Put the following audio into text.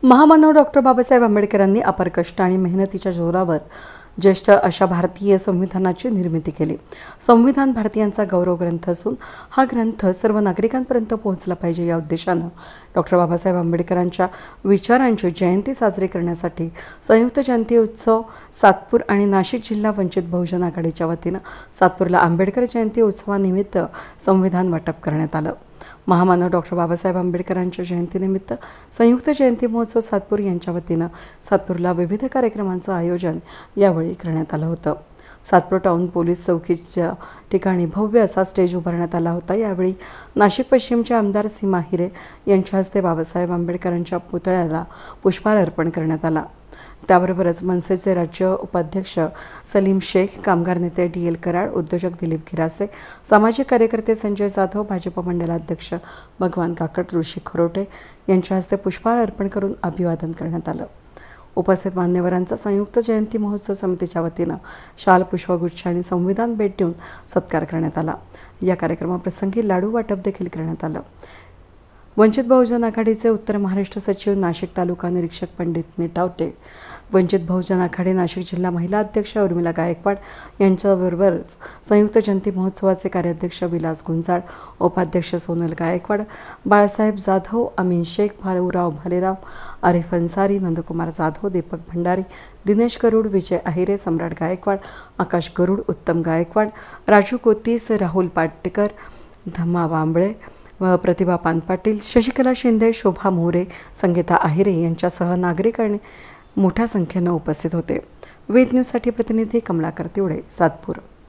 महामानव डॉक्टर बाबासाहेब आंबेडकरांनी अपार कष्ट आणि मेहनतीच्या जोरावर ज्येष्ठ अशा भारतीय संविधानाची निर्मिती केली। संविधान भारतीयांचा गौरव ग्रंथ असून हा ग्रंथ सर्व नागरिकांपर्यंत पोहोचला पाहिजे या उद्देशाने डॉक्टर बाबासाहेब आंबेडकरांच्या विचारांची जयंती साजरी करण्यासाठी संयुक्त जयंती उत्सव सातपूर आणि नाशिक जिल्हा वंचित बहुजन आघाडीच्या वतीने सातपूरला आंबेडकर जयंती उत्सवानिमित्त संविधान वाटप करण्यात आलं। महामानव डॉक्टर बाबासाहेब आंबेडकरांच्या जयंतीनिमित्त संयुक्त जयंती महोत्सव सातपूर यांच्या वतीने सातपूरला विविध कार्यक्रमांचं आयोजन यावेळी करण्यात आलं होतं। सातपूर टाउन पोलीस चौकीच्या ठिकाणी भव्य असा स्टेज उभारण्यात आला होता। यावेळी नाशिक पश्चिमचे आमदार सीमा हिरे यांच्या हस्ते बाबासाहेब आंबेडकरांच्या पुतळ्याला पुष्पहार अर्पण करण्यात आला। त्याबरोबरच मनसेचे राज्य उपाध्यक्ष सलीम शेख, कामगार नेते DL कराड, उद्योजक दिलीप गिरासे, सामाजिक कार्यकर्ते संजय जाधव, भाजप मंडलाध्यक्ष भगवान काकड, ऋषी खरोटे यांच्या हस्ते पुष्पहार अर्पण करून अभिवादन करण्यात आलं। उपस्थित मान्यवरांचा संयुक्त जयंती महोत्सव समितीच्या वतीने शाल, पुष्पगुच्छ आणि संविधान भेट देऊन सत्कार करण्यात आला। या कार्यक्रमाप्रसंगी लाडू वाटप देखील करण्यात आलं। वंचित बहुजन आघाडीचे उत्तर महाराष्ट्र सचिव, नाशिक तालुका निरीक्षक पंडित निटावटे, वंचित बहुजन आघाडी नाशिक जिल्हा महिला अध्यक्ष उर्मिला गायकवाड यांच्याबरोबरच संयुक्त जयंती महोत्सवाचे कार्याध्यक्ष विलास गुंजाळ, उपाध्यक्ष सोनल गायकवाड, बाळासाहेब जाधव, अमीन शेख, भाऊराव भालेराव, आरिफ अन्सारी, नंदकुमार जाधव, दीपक भंडारी, दिनेश गरुड, विजय अहिरे, सम्राट गायकवाड, आकाश गरुड, उत्तम गायकवाड, राजू कोतीस, राहुल पाटेकर, धम्मा बांबळे व प्रतिभा पानपाटील, शशिकला शिंदे, शोभा मोरे, संगीता अहिरे यांच्यासह नागरिक आणि मोठ्या संख्येने उपस्थित होते। वेद न्यूजसाठी प्रतिनिधी कमलाकर तिवडे, सातपूर।